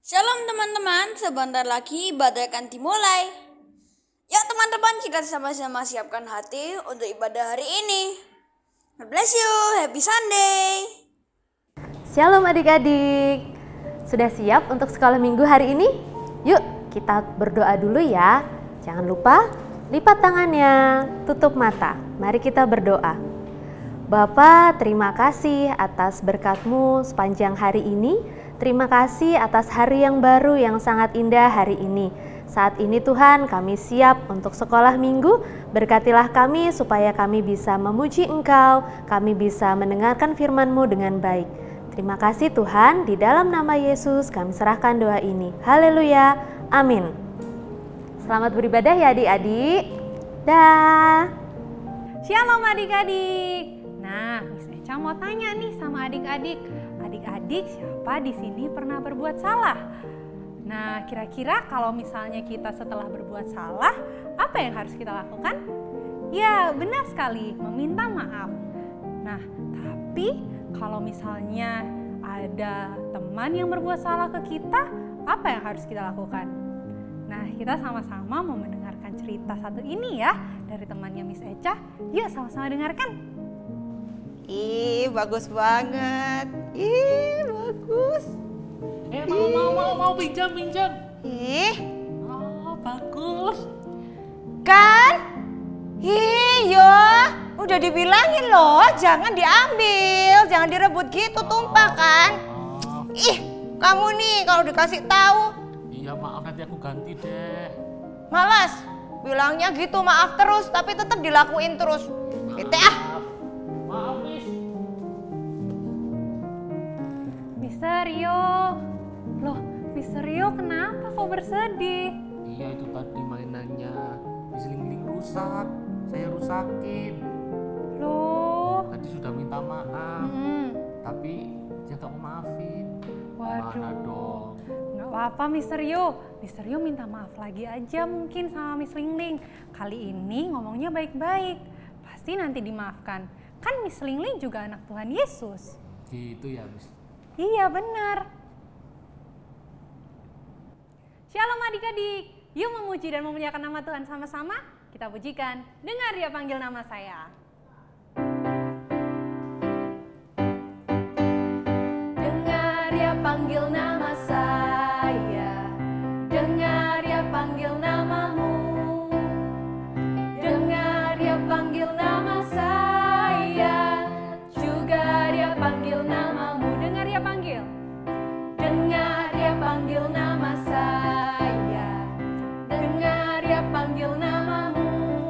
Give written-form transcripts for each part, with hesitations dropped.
Shalom teman-teman, sebentar lagi ibadah akan dimulai. Yuk teman-teman, kita sama-sama siapkan hati untuk ibadah hari ini. God bless you, happy Sunday. Shalom adik-adik, sudah siap untuk sekolah minggu hari ini? Yuk kita berdoa dulu ya. Jangan lupa lipat tangannya, tutup mata. Mari kita berdoa. Bapa, terima kasih atas berkat-Mu sepanjang hari ini. Terima kasih atas hari yang baru yang sangat indah hari ini. Saat ini Tuhan, kami siap untuk sekolah minggu. Berkatilah kami supaya kami bisa memuji Engkau, kami bisa mendengarkan firman-Mu dengan baik. Terima kasih Tuhan, di dalam nama Yesus kami serahkan doa ini. Haleluya, amin. Selamat beribadah ya adik-adik. Dah. Shalom adik-adik. Nah, Miss Eca mau tanya nih sama adik-adik. Adik-adik, siapa di sini pernah berbuat salah? Nah, kira-kira kalau misalnya kita setelah berbuat salah, apa yang harus kita lakukan? Ya, benar sekali, meminta maaf. Nah, tapi kalau misalnya ada teman yang berbuat salah ke kita, apa yang harus kita lakukan? Nah, kita sama-sama mau mendengarkan cerita satu ini ya, dari temannya Miss Eca. Yuk sama-sama dengarkan. Ih, bagus banget. Ih, bagus. Mau pinjam. Ih, Oh, bagus. kan? Iya, udah dibilangin loh, jangan diambil, jangan direbut gitu, tumpah kan? Ih, kamu nih kalau dikasih tahu, Iya, maaf, nanti aku ganti deh. malas. Bilangnya gitu, maaf terus, tapi tetap dilakuin terus. Bete ah. Maaf, Miss. Mister Rio. Loh, Mister Rio kenapa kok bersedih? Iya, itu tadi mainannya Miss Ling rusak. Saya rusakin. Loh. Tadi sudah minta maaf, tapi dia nggak mau maafin. Gimana Waduh. dong? Nggak apa-apa Mister Rio. Mister Rio minta maaf lagi aja mungkin sama Miss Lingling. Kali ini ngomongnya baik-baik. Pasti nanti dimaafkan. Kan Miss Lingling juga anak Tuhan Yesus. Gitu ya, Miss. Iya benar. Shalom adik-adik. Yuk memuji dan memuliakan nama Tuhan sama-sama. Kita pujikan. Dengar dia panggil nama saya. Dengar dia panggil nama saya. Dengar dia panggil namamu. Dengar dia panggil nama saya. Juga dia panggil namamu. Dengar dia panggil. Dengar dia panggil nama saya. Dengar dia panggil namamu.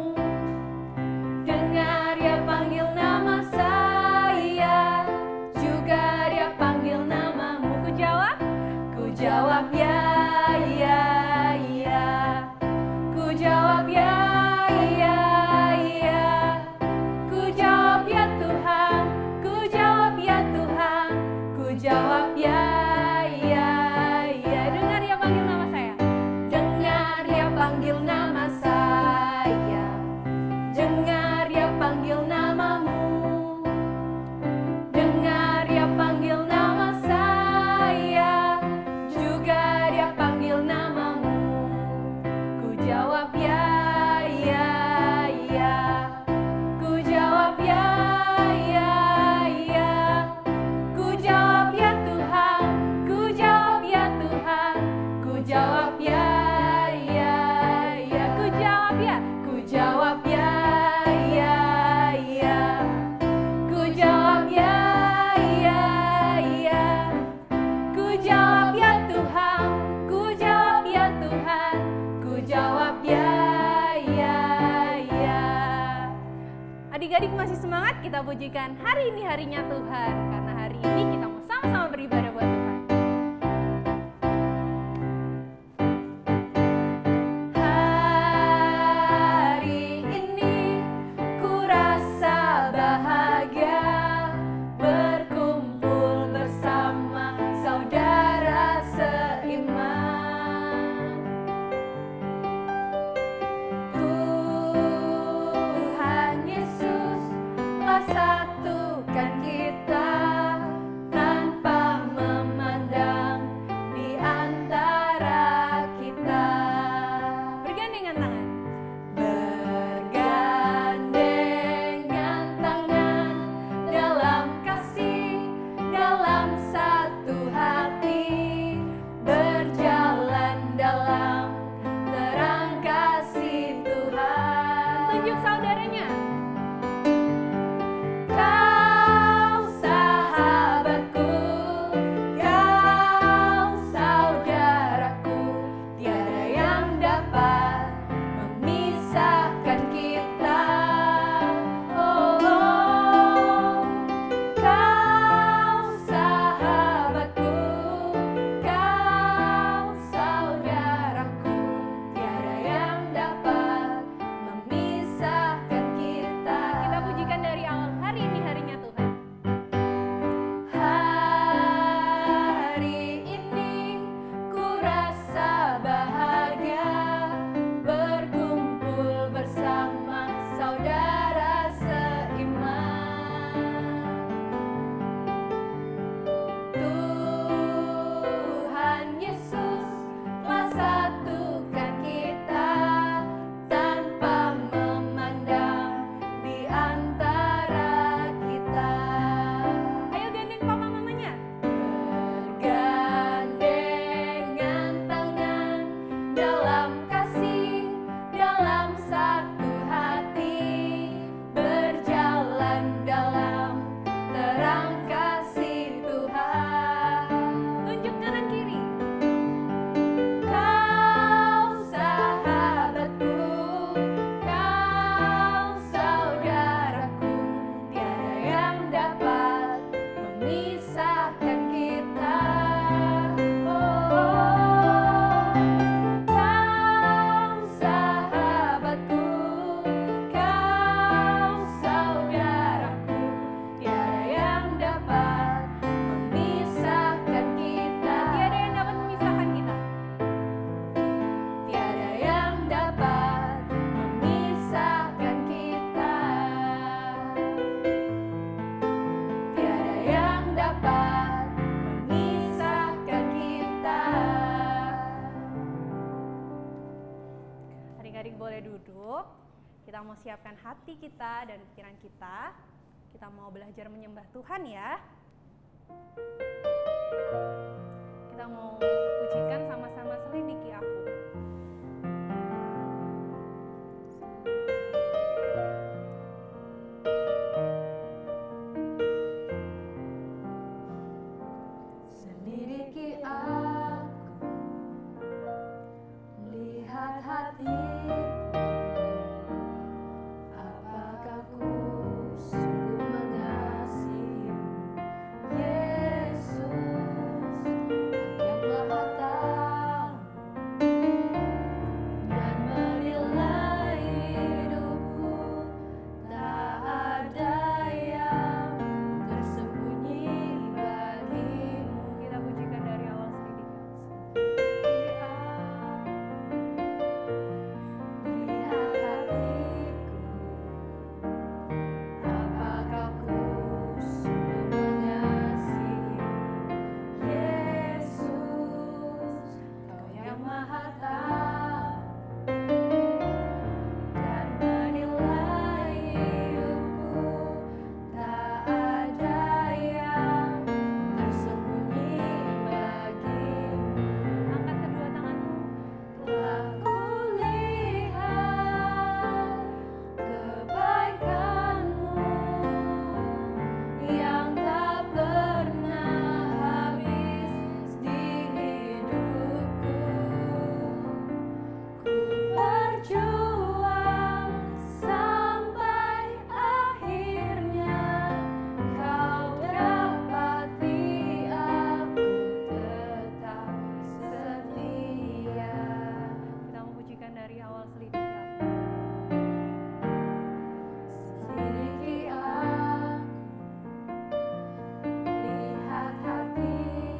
Dengar dia panggil nama saya. Juga dia panggil namamu. Ku jawab ya, ya, ya. Ku jawab ya, ya, ya. Ku jawab ya Tuhan. Ku jawab ya Tuhan. Ku jawab ya, ya, ya. Dengar dia panggil nama saya. Dengar dia panggil nama saya. Dengar dia panggil namamu. Dengar dia panggil nama saya. Juga dia panggil namamu. Ku jawab ya, ya, ya. Ku jawab ya, ya, ya. Ku jawab ya Tuhan. Ku jawab ya Tuhan. Ku jawab ya, ya, ya. Ku jawab ya. Ku jawab ya, ya, ya. Ku jawab ya, ya, ya. Ku jawab ya Tuhan. Ku jawab ya Tuhan. Ku jawab ya, ya, ya. Adik-adik masih semangat? Kita pujikan hari ini harinya Tuhan. Karena hari ini kita mau sama-sama beribadah buat Tuhan. Hari ini ku rasa bahagia berkumpul bersama saudara seiman. Tuhan Yesus telah satukan kita. boleh duduk. Kita mau siapkan hati kita dan pikiran kita. Kita mau belajar menyembah Tuhan ya. Kita mau pujikan sama-sama selidiki aku. Selidiki aku, lihat hatiku, apakah ku sungguh mengasihimu, Yesus, yang Maha Tahu dan menilai hidupku. Tak ada yang tersembunyi bagimu. Kita pujikan dari awal selidiki. Lihat hatiku, apakah ku sungguh mengasihimu, Yesus, Kau yang Maha Tahu dan menilai hidupku. Tak ada yang tersembunyi bagimu. Angkat kedua tanganmu. Telah kulihat kebaikan-Mu yang tak pernah habis di hidupku. Ku berjuang sampai akhirnya Kau dapati aku tetap setia. Kita mau pujikan dari awal selidiki aku. Selidiki aku, lihat hatiku,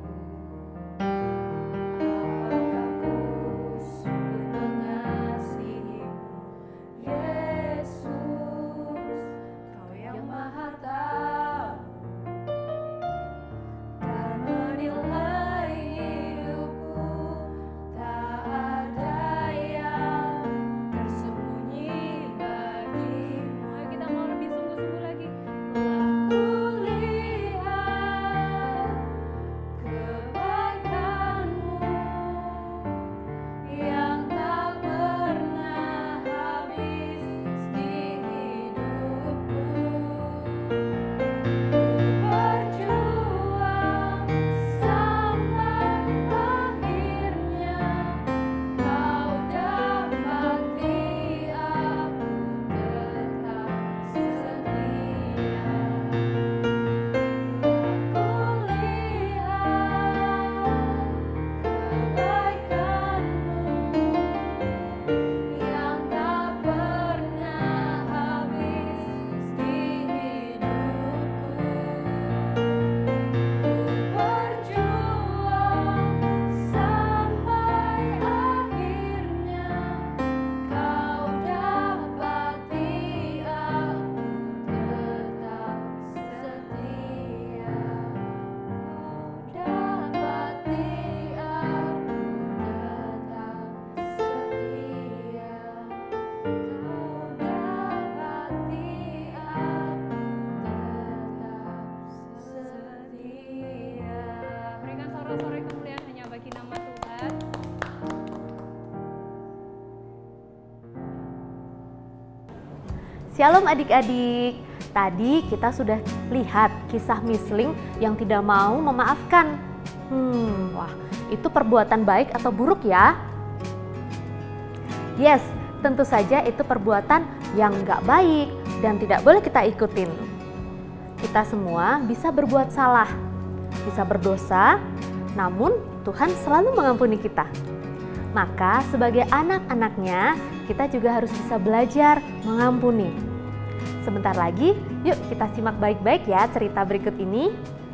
apakah ku sungguh mengasihimu, Yesus, Kau yang Maha Tahu dan menilai hidupku. Tak ada yang tersembunyi bagimu. Ayo kita mau lebih sungguh-sungguh lagi. Telah kulihat kebaikan-Mu yang tak pernah habis di hidupku. Ku berjuang sampai akhirnya Kau dapati aku tetap setia. Kebaikan-Mu yang tak pernah habis di hidupku. Berjuang sampai akhirnya Kau dapati aku tetap setia. Kau dapati aku tetap setia. Kau dapati aku tetap setia. Berikan sorak-sorai kemuliaan hanya bagi nama Tuhan. Shalom adik-adik. Tadi kita sudah lihat kisah misling yang tidak mau memaafkan. Wah, itu perbuatan baik atau buruk ya? Yes, tentu saja itu perbuatan yang nggak baik dan tidak boleh kita ikutin. Kita semua bisa berbuat salah, bisa berdosa, namun Tuhan selalu mengampuni kita. Maka sebagai anak-anaknya, kita juga harus bisa belajar mengampuni. Sebentar lagi, yuk kita simak baik-baik ya cerita berikut ini.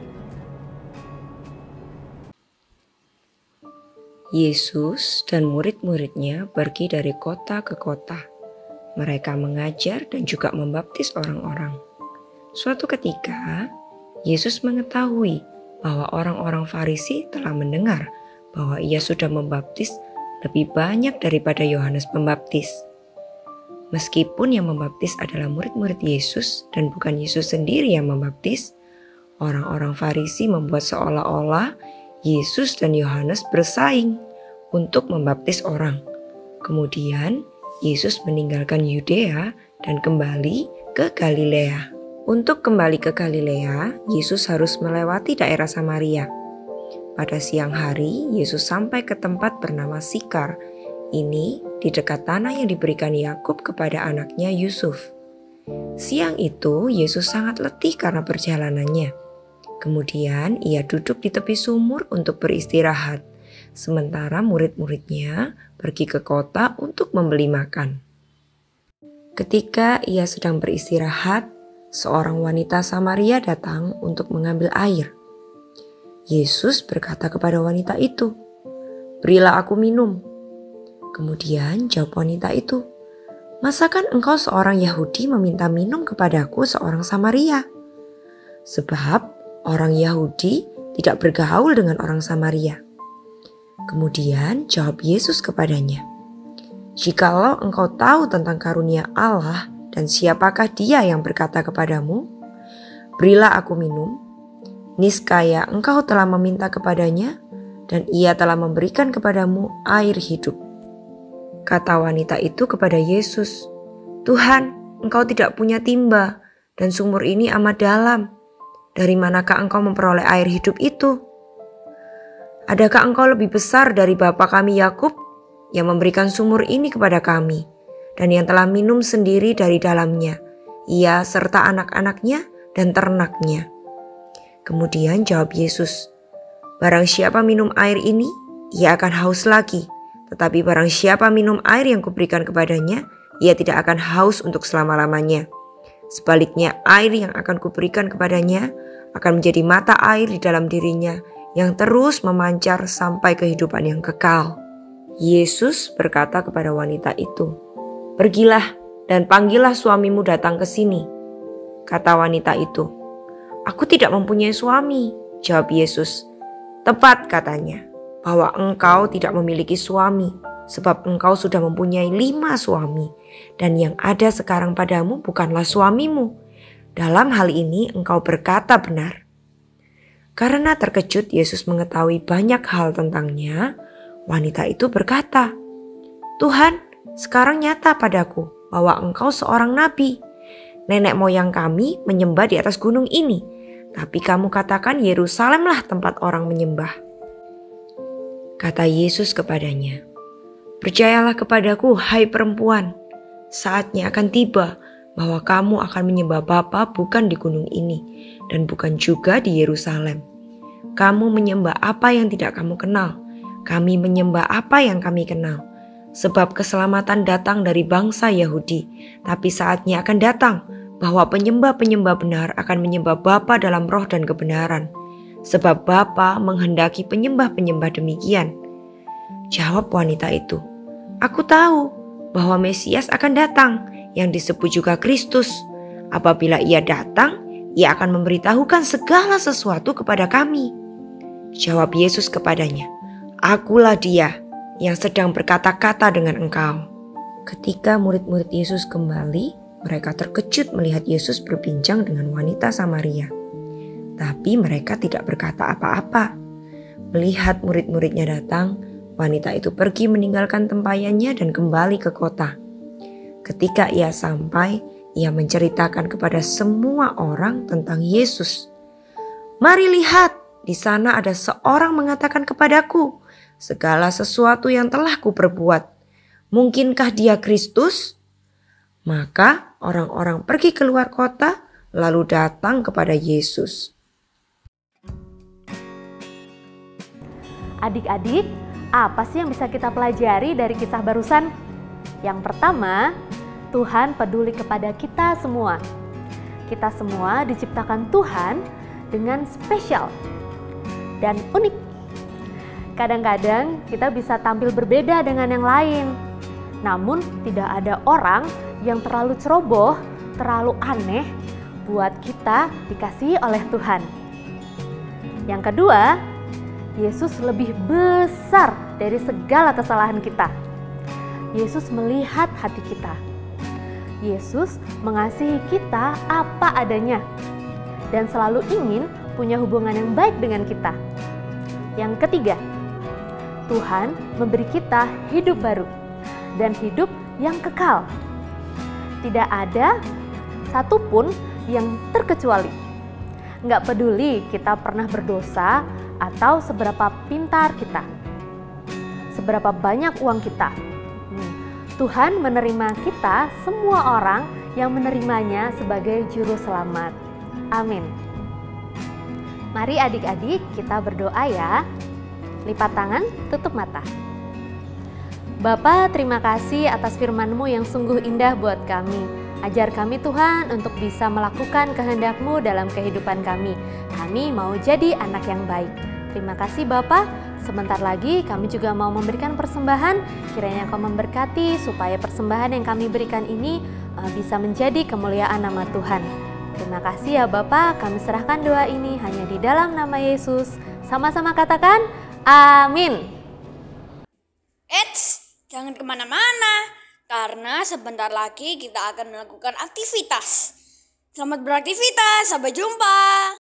Yesus dan murid-muridnya pergi dari kota ke kota. Mereka mengajar dan juga membaptis orang-orang. Suatu ketika, Yesus mengetahui bahwa orang-orang Farisi telah mendengar bahwa ia sudah membaptis lebih banyak daripada Yohanes Pembaptis. Meskipun yang membaptis adalah murid-murid Yesus dan bukan Yesus sendiri yang membaptis, orang-orang Farisi membuat seolah-olah Yesus dan Yohanes bersaing untuk membaptis orang. Kemudian Yesus meninggalkan Yudea dan kembali ke Galilea. Untuk kembali ke Galilea, Yesus harus melewati daerah Samaria. Pada siang hari, Yesus sampai ke tempat bernama Sikar. Ini di dekat tanah yang diberikan Yakub kepada anaknya Yusuf. Siang itu, Yesus sangat letih karena perjalanannya. Kemudian ia duduk di tepi sumur untuk beristirahat, sementara murid-muridnya pergi ke kota untuk membeli makan. Ketika ia sedang beristirahat, seorang wanita Samaria datang untuk mengambil air. Yesus berkata kepada wanita itu, "Berilah aku minum." Kemudian jawab wanita itu, "Masakan engkau seorang Yahudi meminta minum kepadaku seorang Samaria? Sebab orang Yahudi tidak bergaul dengan orang Samaria." Kemudian jawab Yesus kepadanya, "Jikalau engkau tahu tentang karunia Allah dan siapakah dia yang berkata kepadamu, 'Berilah aku minum,' niscaya engkau telah meminta kepadanya dan ia telah memberikan kepadamu air hidup." Kata wanita itu kepada Yesus, "Tuhan, engkau tidak punya timba dan sumur ini amat dalam. Dari manakah engkau memperoleh air hidup itu? Adakah engkau lebih besar dari bapa kami Yakub yang memberikan sumur ini kepada kami dan yang telah minum sendiri dari dalamnya, ia serta anak-anaknya dan ternaknya?" Kemudian jawab Yesus, "Barang siapa minum air ini, ia akan haus lagi. Tetapi barang siapa minum air yang kuberikan kepadanya, ia tidak akan haus untuk selama-lamanya. Sebaliknya air yang akan kuberikan kepadanya akan menjadi mata air di dalam dirinya yang terus memancar sampai kehidupan yang kekal." Yesus berkata kepada wanita itu, "Pergilah dan panggillah suamimu datang ke sini." Kata wanita itu, "Aku tidak mempunyai suami." Jawab Yesus, "Tepat katanya bahwa engkau tidak memiliki suami, sebab engkau sudah mempunyai 5 suami, dan yang ada sekarang padamu bukanlah suamimu. Dalam hal ini engkau berkata benar." Karena terkejut Yesus mengetahui banyak hal tentangnya, wanita itu berkata, "Tuhan, sekarang nyata padaku bahwa engkau seorang nabi. Nenek moyang kami menyembah di atas gunung ini, tapi kamu katakan Yerusalemlah tempat orang menyembah." Kata Yesus kepadanya, "Percayalah kepadaku, hai perempuan, saatnya akan tiba bahwa kamu akan menyembah Bapa bukan di gunung ini dan bukan juga di Yerusalem. Kamu menyembah apa yang tidak kamu kenal, kami menyembah apa yang kami kenal. Sebab keselamatan datang dari bangsa Yahudi, tapi saatnya akan datang bahwa penyembah-penyembah benar akan menyembah Bapa dalam roh dan kebenaran. Sebab Bapa menghendaki penyembah-penyembah demikian." Jawab wanita itu, "Aku tahu bahwa Mesias akan datang yang disebut juga Kristus. Apabila ia datang, ia akan memberitahukan segala sesuatu kepada kami." Jawab Yesus kepadanya, "Akulah dia yang sedang berkata-kata dengan engkau." Ketika murid-murid Yesus kembali, mereka terkejut melihat Yesus berbincang dengan wanita Samaria. Tapi mereka tidak berkata apa-apa. Melihat murid-muridnya datang, wanita itu pergi meninggalkan tempayannya dan kembali ke kota. Ketika ia sampai, ia menceritakan kepada semua orang tentang Yesus. "Mari lihat, di sana ada seorang mengatakan kepadaku, segala sesuatu yang telah kuperbuat. Mungkinkah dia Kristus?" Maka orang-orang pergi keluar kota lalu datang kepada Yesus. Adik-adik, apa sih yang bisa kita pelajari dari kisah barusan? Yang pertama, Tuhan peduli kepada kita semua. Kita semua diciptakan Tuhan dengan spesial dan unik. Kadang-kadang kita bisa tampil berbeda dengan yang lain. Namun tidak ada orang yang terlalu ceroboh, terlalu aneh buat kita dikasihi oleh Tuhan. Yang kedua, Yesus lebih besar dari segala kesalahan kita. Yesus melihat hati kita. Yesus mengasihi kita apa adanya dan selalu ingin punya hubungan yang baik dengan kita. Yang ketiga, Tuhan memberi kita hidup baru dan hidup yang kekal. Tidak ada satupun yang terkecuali. Nggak peduli kita pernah berdosa atau seberapa pintar kita, seberapa banyak uang kita. Tuhan menerima kita, semua orang yang menerimanya sebagai juru selamat. Amin. Mari adik-adik kita berdoa ya. Lipat tangan, tutup mata. Bapa, terima kasih atas firman-Mu yang sungguh indah buat kami. Ajar kami Tuhan untuk bisa melakukan kehendak-Mu dalam kehidupan kami. Kami mau jadi anak yang baik. Terima kasih Bapa. Sebentar lagi kami juga mau memberikan persembahan. Kiranya Kau memberkati supaya persembahan yang kami berikan ini bisa menjadi kemuliaan nama Tuhan. Terima kasih ya Bapa. Kami serahkan doa ini hanya di dalam nama Yesus. Sama-sama katakan amin. Eits, jangan kemana-mana. Karena sebentar lagi kita akan melakukan aktivitas. Selamat beraktivitas, sampai jumpa.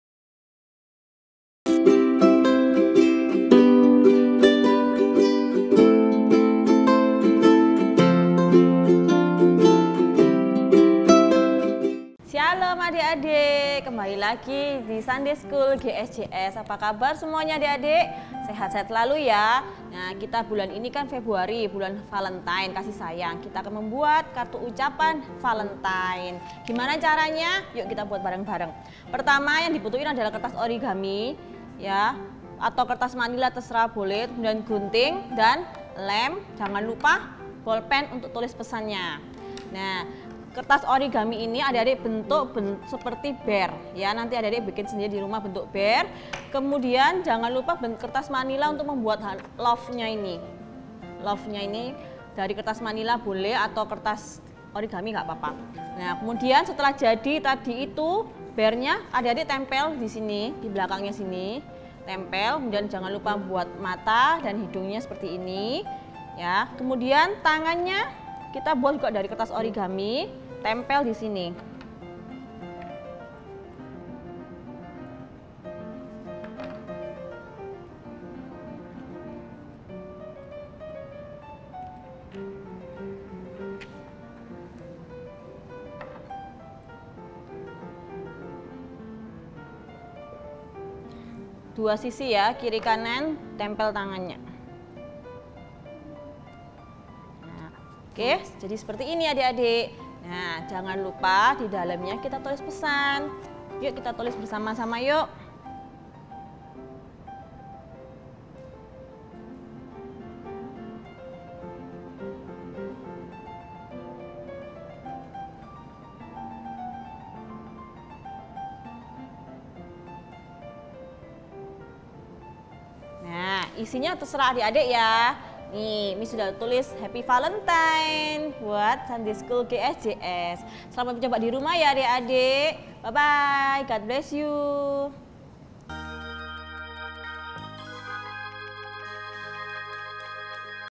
Shalom adik-adik, kembali lagi di Sunday School GSJS. Apa kabar semuanya adik-adik? Sehat-sehat selalu ya. Nah, kita bulan ini kan Februari, bulan Valentine, kasih sayang. Kita akan membuat kartu ucapan Valentine. Gimana caranya? Yuk kita buat bareng-bareng. Pertama yang dibutuhin adalah kertas origami ya, atau kertas manila terserah boleh, kemudian gunting dan lem. Jangan lupa bolpen untuk tulis pesannya. Nah, kertas origami ini adik-adik bentuk seperti bear ya, nanti adik-adik bikin sendiri di rumah bentuk bear. Kemudian jangan lupa kertas manila untuk membuat love-nya ini. Love-nya ini dari kertas manila boleh atau kertas origami nggak apa-apa. Nah, kemudian setelah jadi tadi itu bear-nya adik-adik tempel di sini, di belakangnya sini. Tempel, kemudian jangan lupa buat mata dan hidungnya seperti ini ya. Kemudian tangannya kita buat juga dari kertas origami, tempel di sini. Dua sisi ya, kiri kanan, tempel tangannya. Oke, jadi seperti ini adik-adik. Nah, jangan lupa di dalamnya kita tulis pesan. Yuk kita tulis bersama-sama yuk. Nah, isinya terserah adik-adik ya. Nih, Miss sudah tulis Happy Valentine buat Sunday School GSJS. Selamat mencoba di rumah ya adik-adik. Bye-bye, God bless you.